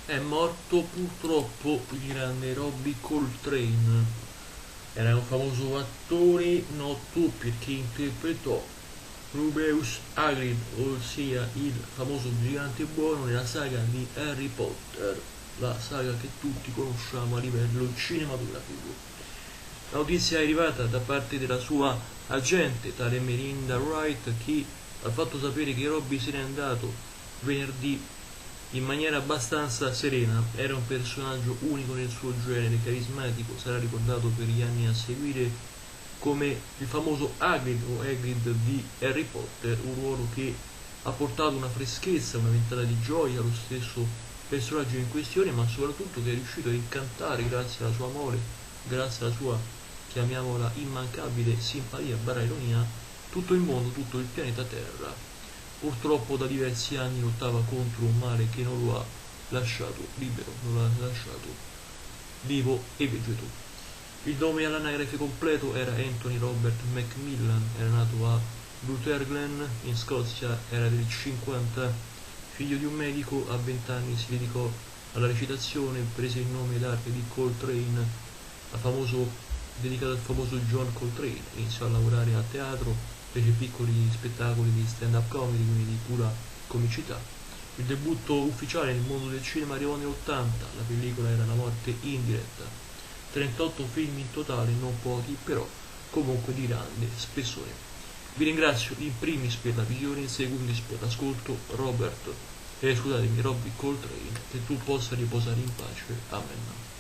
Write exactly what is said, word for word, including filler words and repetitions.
È morto purtroppo il grande Robbie Coltrane. Era un famoso attore noto perché interpretò Rubeus Hagrid, ossia il famoso gigante buono nella saga di Harry Potter, la saga che tutti conosciamo a livello cinematografico. La notizia è arrivata da parte della sua agente, tale Melinda Wright, che ha fatto sapere che Robbie se n'è andato venerdì in maniera abbastanza serena. Era un personaggio unico nel suo genere, carismatico, sarà ricordato per gli anni a seguire come il famoso Hagrid o Hagrid di Harry Potter, un ruolo che ha portato una freschezza, una ventata di gioia allo stesso personaggio in questione, ma soprattutto che è riuscito a incantare grazie alla sua amore, grazie alla sua, chiamiamola, immancabile simpatia barra ironia, tutto il mondo, tutto il pianeta Terra. Purtroppo da diversi anni lottava contro un male che non lo ha lasciato libero, non lo ha lasciato vivo e vegeto. Il nome all'anagrafe completo era Anthony Robert Macmillan, era nato a Rutherglen in Scozia, era del cinquanta, figlio di un medico. A vent'anni si dedicò alla recitazione, prese il nome d'arte di Coltrane, a famoso, dedicato al famoso John Coltrane. Iniziò a lavorare a teatro, fece piccoli spettacoli di stand-up comedy, quindi di pura comicità. Il debutto ufficiale nel mondo del cinema arrivò nell'ottanta, la pellicola era La morte in diretta. trentotto film in totale, non pochi, però comunque di grande spessore. Vi ringrazio in primis per la visione, in secundis per l'ascolto. Robert, eh, scusatemi, Robbie Coltrane, che tu possa riposare in pace. Amen.